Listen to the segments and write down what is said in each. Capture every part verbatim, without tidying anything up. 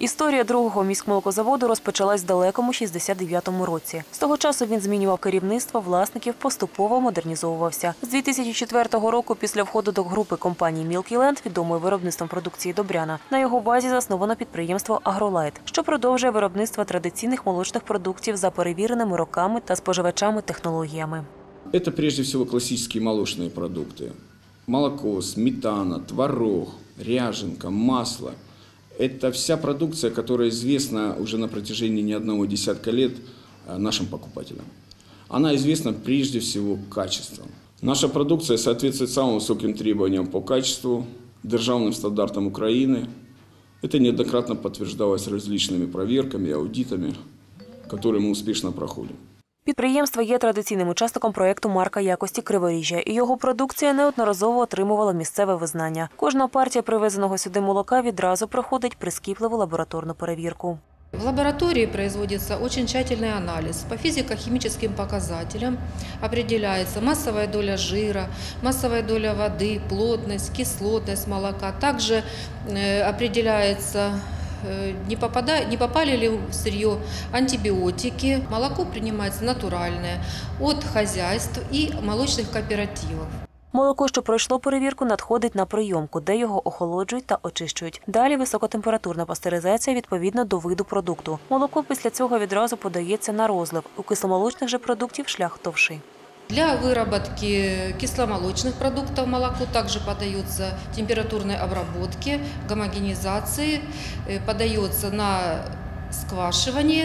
Історія другого міськмолокозаводу розпочалась в далекому шістдесят дев'ятому році. З того часу він змінював керівництво, власників, поступово модернізовувався. З дві тисячі четвертого року, після входу до групи компанії «Мілкі-Ленд», відомої виробництвом продукції Добряна, на його базі засновано підприємство «Агролайт», що продовжує виробництво традиційних молочних продуктів за перевіреними роками та споживачами-технологіями. Это прежде всего классические молочные продукты. Молоко, сметана, творог, ряженка, масло. Это вся продукция, которая известна уже на протяжении не одного десятка лет нашим покупателям. Она известна прежде всего качеством. Наша продукция соответствует самым высоким требованиям по качеству, державным стандартам Украины. Это неоднократно подтверждалось различными проверками и аудитами, которые мы успешно проходим. Підприємство є традиційним учасником проєкту «Марка якості Криворіжжя», і його продукція неодноразово отримувала місцеве визнання. Кожна партія привезеного сюди молока відразу проходить прискіпливу лабораторну перевірку. В лаборатории производится очень тщательный анализ. По физико-химическим показателям определяется массовая доля жира, массовая доля воды, плотность, кислотность молока. Также определяется, не, попадая, не попали ли в сырье антибиотики. Молоко принимается натуральное от хозяйств и молочных кооперативов. Молоко, що пройшло перевірку, надходить на прийомку, де його охолоджують та очищують. Далі високотемпературна пастеризація відповідно до виду продукту. Молоко після цього відразу подається на розлив. У кисломолочних же продуктів шлях товший. Для выработки кисломолочных продуктов молоко также подается температурной обработке, гомогенизации, подается на сквашивание.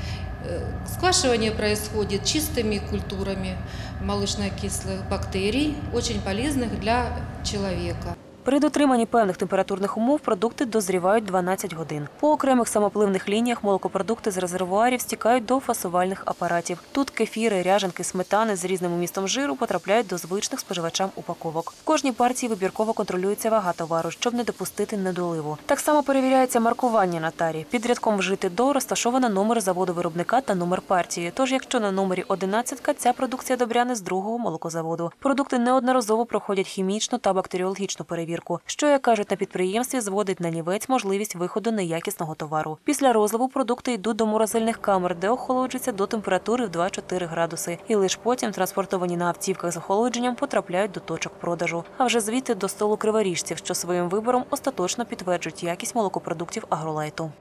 Сквашивание происходит чистыми культурами молочно-кислых бактерий, очень полезных для человека. При дотриманні певних температурних умов продукти дозрівають дванадцять годин. По окремих самопливних лініях молокопродукти з резервуарів стікають до фасувальних апаратів. Тут кефіри, ряженки, сметани з різним вмістом жиру потрапляють до звичних споживачам упаковок. В кожній партії вибірково контролюється вага товару, щоб не допустити недоливу. Так само перевіряється маркування на тарі. Під рядком «Вжити до» розташовано номер заводу виробника та номер партії. Тож, якщо на номері одинадцятка, ця продукція Добряни з другого молокозаводу. Продукти неодноразово проходять хімічну та бактеріологічну перевірку, що, як кажуть на підприємстві, зводить на нівець можливість виходу неякісного товару. Після розливу продукти йдуть до морозильних камер, де охолоджуються до температури в два-чотири градуси. І лише потім, транспортовані на автівках з охолодженням, потрапляють до точок продажу. А вже звідти до столу криворіжців, що своїм вибором остаточно підтверджують якість молокопродуктів «Агролайту».